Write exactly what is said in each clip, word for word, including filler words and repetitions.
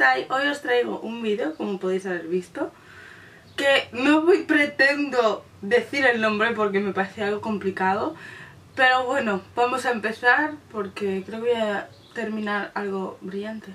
estáis? Hoy os traigo un vídeo, como podéis haber visto, que no voy, pretendo decir el nombre porque me parece algo complicado, pero bueno, vamos a empezar porque creo que voy a terminar algo brillante.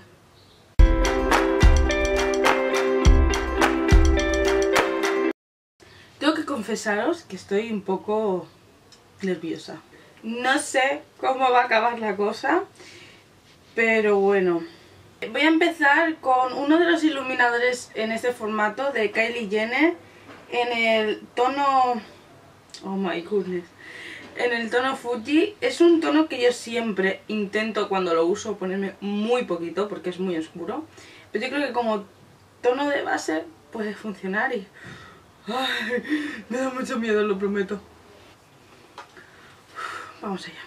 Tengo que confesaros que estoy un poco nerviosa. No sé cómo va a acabar la cosa, pero bueno. Voy a empezar con uno de los iluminadores en este formato de Kylie Jenner en el tono... oh my goodness. En el tono Fuji. Es un tono que yo siempre intento cuando lo uso ponerme muy poquito porque es muy oscuro. Pero yo creo que como tono de base puede funcionar y... ay, me da mucho miedo, lo prometo. Vamos allá.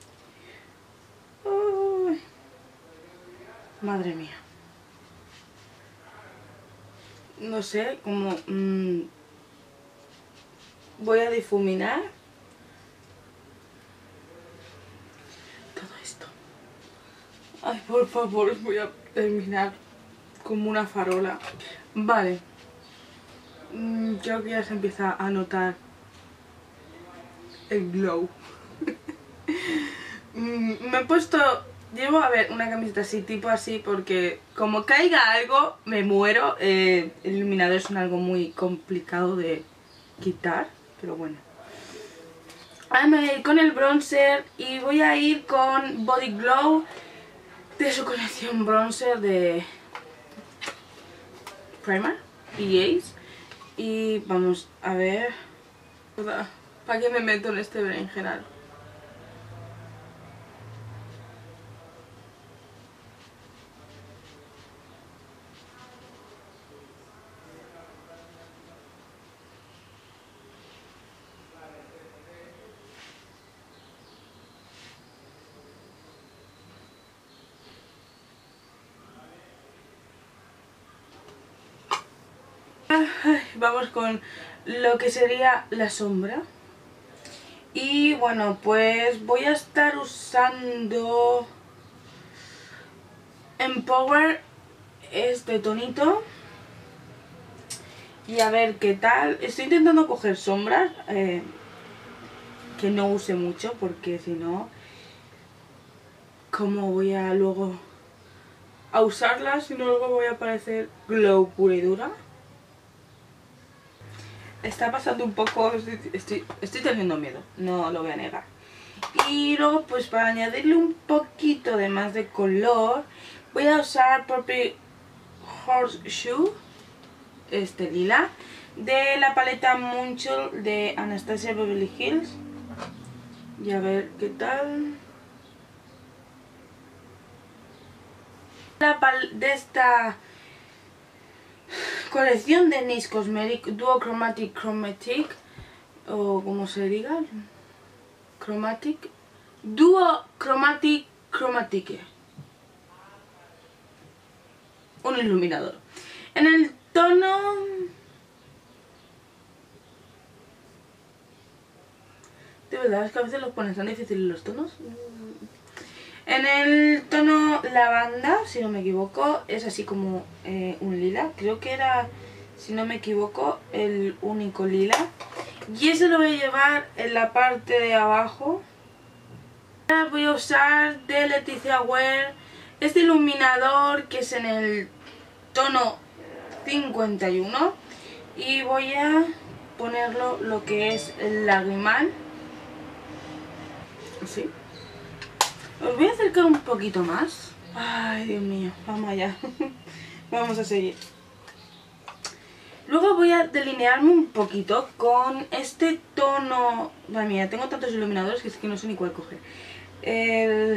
Uy. Madre mía. No sé, como... Mmm, voy a difuminar todo esto. Ay, por favor, voy a terminar como una farola. Vale. Mm, creo que ya se empieza a notar el glow. mm, me he puesto... Llevo, a ver, una camiseta así, tipo así, porque como caiga algo, me muero. Eh, el iluminador es un algo muy complicado de quitar, pero bueno. Ahora me voy a ir con el bronzer y voy a ir con Body Glow de su colección bronzer de Primark y Ace. Y vamos a ver... ¿para qué me meto en este berenjenal? Vamos con lo que sería la sombra. Y bueno, pues voy a estar usando Empower este tonito. Y a ver qué tal. Estoy intentando coger sombras eh, que no use mucho, porque si no, ¿cómo voy a luego a usarlas? Si no, luego voy a parecer glow pura y dura. Está pasando un poco, estoy, estoy, estoy teniendo miedo, no lo voy a negar. Y luego, pues para añadirle un poquito de más de color, voy a usar Purple Horseshoe, este lila, de la paleta Moonchild de Anastasia Beverly Hills. Y a ver qué tal. La pal de esta colección de N Y X Cosmetic Duo Chromatic Chromatic, o como se diga, Chromatic Duo Chromatic Chromatic, un iluminador en el tono de verdad, es que a veces los ponen tan difíciles los tonos. En el tono lavanda, si no me equivoco, es así como eh, un lila. Creo que era, si no me equivoco, el único lila. Y ese lo voy a llevar en la parte de abajo. Ahora voy a usar de Leticia Ware este iluminador que es en el tono cincuenta y uno. Y voy a ponerlo lo que es el lagrimal. Así. Os voy a acercar un poquito más. Ay, Dios mío, vamos allá. Vamos a seguir. Luego voy a delinearme un poquito con este tono... madre mía, tengo tantos iluminadores que es que no sé ni cuál coger. El...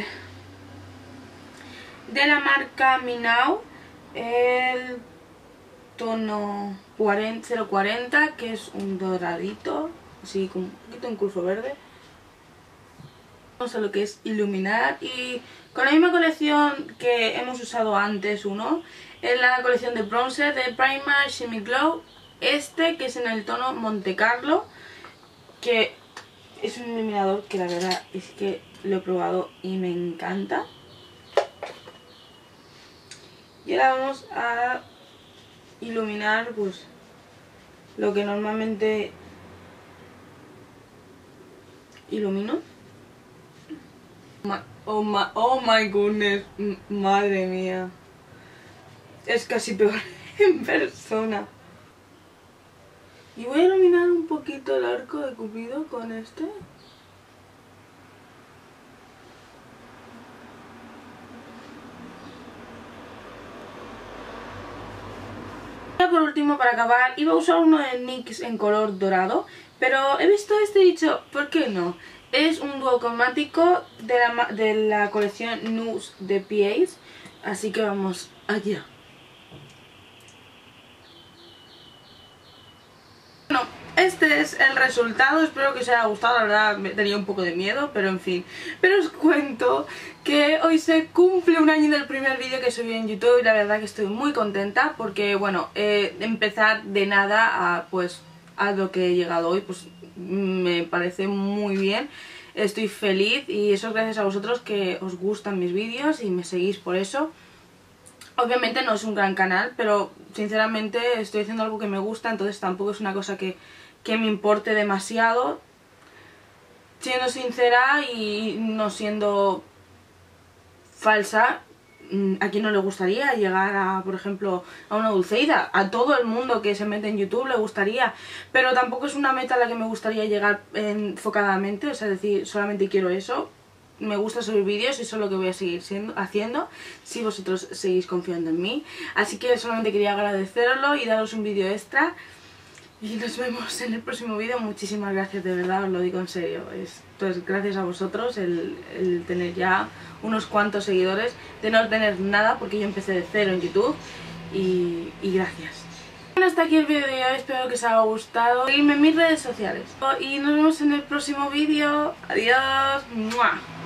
de la marca Minau. El tono cero cuarenta, que es un doradito. Así con un poquito en curso verde. Vamos a lo que es iluminar, y con la misma colección que hemos usado antes uno, es la colección de bronzer de Primark Shimmy Glow, este que es en el tono Monte Carlo, que es un iluminador que la verdad es que lo he probado y me encanta. Y ahora vamos a iluminar pues lo que normalmente ilumino. Oh my, oh my goodness, madre mía. Es casi peor en persona. Y voy a iluminar un poquito el arco de Cupido con este. Por último, para acabar, iba a usar uno de NYX en color dorado, pero he visto este y he dicho, ¿por qué no? Es un dúo cromático de la, de la colección Nudes de P A's, así que vamos allá. Bueno, este es el resultado, espero que os haya gustado, la verdad me tenía un poco de miedo, pero en fin. Pero os cuento que hoy se cumple un año del primer vídeo que subí en YouTube y la verdad que estoy muy contenta porque, bueno, eh, empezar de nada a, pues, a lo que he llegado hoy, pues me parece muy bien. Estoy feliz y eso es gracias a vosotros que os gustan mis vídeos y me seguís por eso. Obviamente no es un gran canal, pero sinceramente estoy haciendo algo que me gusta, entonces tampoco es una cosa que, que me importe demasiado. Siendo sincera y no siendo falsa, ¿a quién no le gustaría llegar a, por ejemplo, a una Dulceida? A todo el mundo que se mete en YouTube le gustaría, pero tampoco es una meta a la que me gustaría llegar enfocadamente, o sea, es decir, solamente quiero eso. Me gusta subir vídeos y eso es lo que voy a seguir siendo, haciendo si vosotros seguís confiando en mí. Así que solamente quería agradecerlo y daros un vídeo extra. Y nos vemos en el próximo vídeo. Muchísimas gracias, de verdad, os lo digo en serio. Esto es gracias a vosotros el, el tener ya unos cuantos seguidores, de no tener nada porque yo empecé de cero en YouTube. Y, y gracias. Bueno, hasta aquí el vídeo de hoy, espero que os haya gustado. Seguidme en mis redes sociales. Y nos vemos en el próximo vídeo. Adiós. ¡Mua!